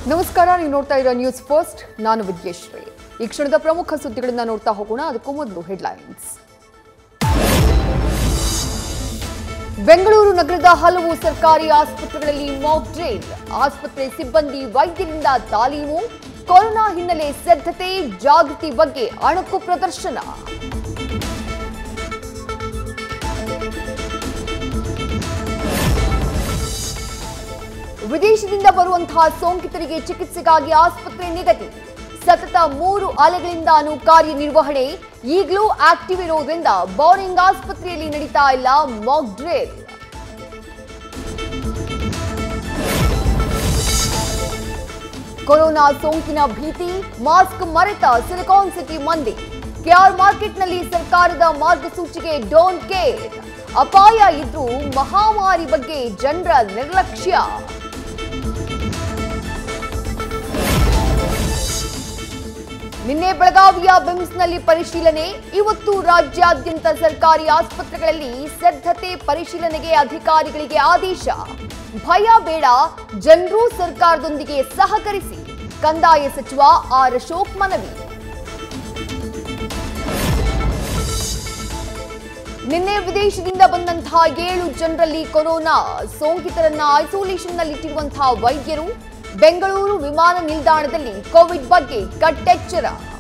ನಮಸ್ಕಾರ, ನೀವು ನೋಡ್ತಾ ಇರೋ ನ್ಯೂಸ್ ಫಸ್ಟ್. ನಾನು ವಿದ್ಯೇಶ್ವರಿ. ಈ ಕ್ಷಣದ ಪ್ರಮುಖ ಸುದ್ದಿಗಳನ್ನ ನೋಡ್ತಾ ಹೋಗೋಣ. ಅದಕ್ಕೂ ಮೊದಲು ಹೆಡ್ಲೈನ್ಸ್. ಬೆಂಗಳೂರು ನಗರದ ಹಲವು ಸರ್ಕಾರಿ ಆಸ್ಪತ್ರೆಗಳಲ್ಲಿ ಮಾಕ್ ಡ್ರಿಲ್. ಆಸ್ಪತ್ರೆ ಸಿಬ್ಬಂದಿ ವೈದ್ಯರಿಂದ ತಾಲೀಮು. ಕೊರೋನಾ ಹಿನ್ನೆಲೆ ಸಿದ್ಧತೆ ಜಾಗೃತಿ ಬಗ್ಗೆ ಅಣಕು ಪ್ರದರ್ಶನ. ವಿದೇಶದಿಂದ ಬರುವಂತಹ ಸೋಂಕಿತರಿಗೆ ಚಿಕಿತ್ಸೆಗಾಗಿ ಆಸ್ಪತ್ರೆ ನಿಗದಿ. ಸತತ 3 ಅಲೆಗಳಿಂದಾನು ಕಾರ್ಯನಿರ್ವಹಣೆ. ಈಗಲೂ ಆಕ್ಟಿವ್ ಇರೋದ್ರಿಂದ ಬೋರಿಂಗ್ ಆಸ್ಪತ್ರೆಯಲ್ಲಿ ನಡೀತಾ ಇಲ್ಲ ಮಾಕ್ ಡ್ರಿಲ್. ಕೊರೋನಾ ಸೋಂಕಿನ ಭೀತಿ, ಮಾಸ್ಕ್ ಮರೆತ ಸಿಲಿಕಾನ್ ಸಿಟಿ ಮಂದಿ. ಕೆಆರ್ ಮಾರ್ಕೆಟ್ನಲ್ಲಿ ಸರ್ಕಾರದ ಮಾರ್ಗಸೂಚಿಗೆ ಡೋಂಟ್ ಕೇರ್. ಅಪಾಯ ಇದ್ರೂ ಮಹಾಮಾರಿ ಬಗ್ಗೆ ಜನರ ನಿರ್ಲಕ್ಷ್ಯ. ನಿನ್ನೆ ಬೆಳಗಾವಿಯ ಬಿಮ್ಸ್ನಲ್ಲಿ ಪರಿಶೀಲನೆ. ಇವತ್ತು ರಾಜ್ಯಾದ್ಯಂತ ಸರ್ಕಾರಿ ಆಸ್ಪತ್ರೆಗಳಲ್ಲಿ ಸಿದ್ಧತೆ ಪರಿಶೀಲನೆಗೆ ಅಧಿಕಾರಿಗಳಿಗೆ ಆದೇಶ. ಭಯ ಬೇಡ, ಜನರು ಸರ್ಕಾರದೊಂದಿಗೆ ಸಹಕರಿಸಿ. ಕಂದಾಯ ಸಚಿವ ಆರ್ ಅಶೋಕ್ ಮನವಿ. ನಿನ್ನೆ ವಿದೇಶದಿಂದ ಬಂದಂತಹ 7 ಜನರಲ್ಲಿ ಕೊರೋನಾ. ಸೋಂಕಿತರನ್ನ ಐಸೋಲೇಷನ್ನಲ್ಲಿಟ್ಟಿರುವಂತಹ ವೈದ್ಯರು. ಬೆಂಗಳೂರು ವಿಮಾನ ನಿಲ್ದಾಣದಲ್ಲಿ ಕೋವಿಡ್ ಬಗ್ಗೆ ಕಟ್ಟೆಚ್ಚರ.